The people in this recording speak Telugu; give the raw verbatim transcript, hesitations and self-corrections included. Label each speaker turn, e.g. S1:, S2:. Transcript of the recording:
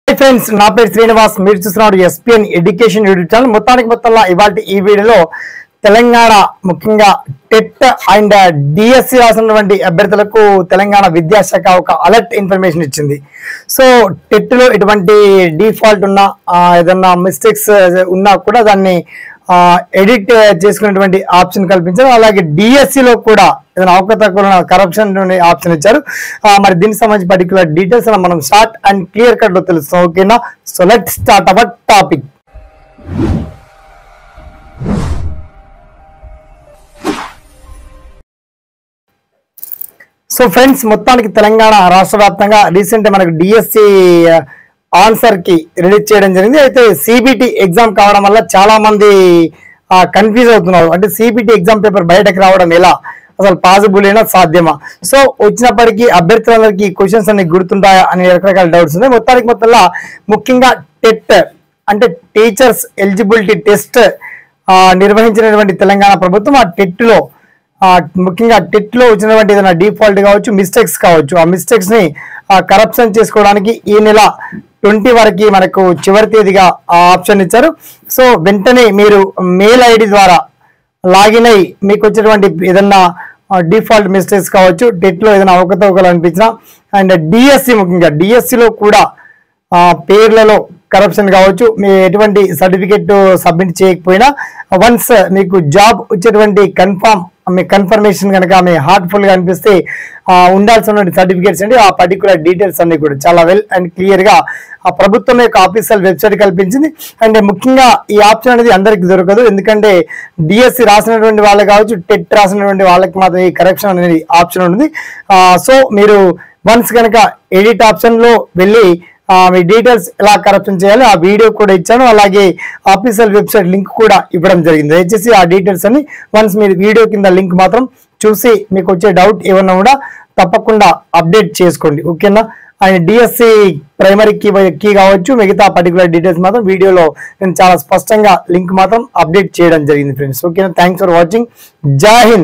S1: ఫ్రెండ్స్ నా పేరు శ్రీనివాస్ మీరు చూస్తున్నారు ఎస్పీఎన్ ఎడ్యుకేషన్ యూట్యూబ్ ఛానల్ మొత్తానికి మొత్తంలో ఇవాల్టి ఈ వీడియోలో తెలంగాణ ముఖ్యంగా టెట్ అండ్ డిఎస్సి రాసినటువంటి అభ్యర్థులకు తెలంగాణ విద్యాశాఖ ఒక అలర్ట్ ఇన్ఫర్మేషన్ ఇచ్చింది. సో టెట్ లో ఎటువంటి డిఫాల్ట్ ఉన్నా ఏదన్నా మిస్టేక్స్ ఉన్నా కూడా దాన్ని ఎడిట్ చేసుకునేటువంటి ఆప్షన్ కల్పించారు. అలాగే డిఎస్సి లో కూడా ఏదైనా అవకతవకలు కరప్షన్ ఆప్షన్ ఇచ్చారు. మరి దీనికి సంబంధించి పర్టికులర్ డీటెయిల్స్ మనం షార్ట్ అండ్ క్లియర్ కట్ లో తెలుస్తాం. ఓకేనా? So let start our topic. So friends, మొత్తానికి తెలంగాణ రాష్ట్ర వ్యాప్తంగా రీసెంట్ మనకు డిఎస్సి ఆన్సర్ కి రిలీజ్ చేయడం జరిగింది. అయితే సిబిటి ఎగ్జామ్ కావడం వల్ల చాలా మంది కన్ఫ్యూజ్ అవుతున్నారు. అంటే సిబిటి ఎగ్జామ్ పేపర్ బయటకు రావడం ఎలా, అసలు పాసిబుల్ అయినా సాధ్యమా, సో వచ్చినప్పటికీ అభ్యర్థులందరికీ క్వశ్చన్స్ అన్ని గుర్తుంటాయా అనే రకరకాల డౌట్స్ ఉన్నాయి. మొత్తానికి మొత్తంలో ముఖ్యంగా టెట్ అంటే టీచర్స్ ఎలిజిబిలిటీ టెస్ట్ నిర్వహించినటువంటి తెలంగాణ ప్రభుత్వం ఆ టెట్ లో ముఖ్యంగా టెట్ లో వచ్చినటువంటి ఏదైనా డిఫాల్ట్ కావచ్చు, మిస్టేక్స్ కావచ్చు, ఆ మిస్టేక్స్ ని కరప్షన్ చేసుకోవడానికి ఈ నెల ట్వంటీ వరకు మనకు చివరి తేదీగా ఆప్షన్ ఇచ్చారు. సో వెంటనే మీరు మెయిల్ ఐడి ద్వారా లాగిన్ అయ్యి మీకు వచ్చేటువంటి ఏదన్నా డిఫాల్ట్ మిస్టేక్స్ కావచ్చు, టెట్ లో ఏదైనా అవకతవకలు అనిపించినా, అండ్ డిఎస్సి ముఖ్యంగా డిఎస్సిలో కూడా పేర్లలో కరప్షన్ కావచ్చు, మీ ఎటువంటి సర్టిఫికెట్ సబ్మిట్ చేయకపోయినా వన్స్ మీకు జాబ్ వచ్చేటువంటి కన్ఫర్మ్ మీ కన్ఫర్మేషన్ కనుక మీ హార్ట్ఫుల్ గా అనిపిస్తే ఉండాల్సిన సర్టిఫికేట్స్ అండి ఆ పర్టికులర్ డీటెయిల్స్ అన్ని కూడా చాలా వెల్ అండ్ క్లియర్ గా ఆ ప్రభుత్వం యొక్క ఆఫీషియల్ వెబ్సైట్ కల్పించింది. అండ్ ముఖ్యంగా ఈ ఆప్షన్ అనేది అందరికి దొరకదు, ఎందుకంటే డిఎస్సి రాసినటువంటి వాళ్ళు కావచ్చు, టెట్ రాసినటువంటి వాళ్ళకి మాత్రం ఈ కరెక్షన్ అనేది ఆప్షన్ ఉంటుంది. సో మీరు వన్స్ కనుక ఎడిట్ ఆప్షన్ లో వెళ్ళి మీ డీటెయిల్స్ ఎలా కరెక్షన్ చేయాలి ఆ వీడియో కూడా ఇచ్చాను. అలాగే ఆఫీషియల్ వెబ్సైట్ లింక్ కూడా ఇవ్వడం జరిగింది. దయచేసి ఆ డీటెయిల్స్ అన్ని వన్స్ మీరు వీడియో కింద లింక్ మాత్రం చూసి మీకు వచ్చే డౌట్ ఏమన్నా కూడా తప్పకుండా అప్డేట్ చేసుకోండి. ఓకేనా? And DSC primary key key కావచ్చు, మిగతా పర్టికులర్ డీటెయిల్స్ మాత్రం వీడియోలో నేను చాలా స్పష్టంగా లింక్ మాత్రం అప్డేట్ చేయడం జరిగింది ఫ్రెండ్స్. ఓకేనా? Thanks for watching. Jai Hind.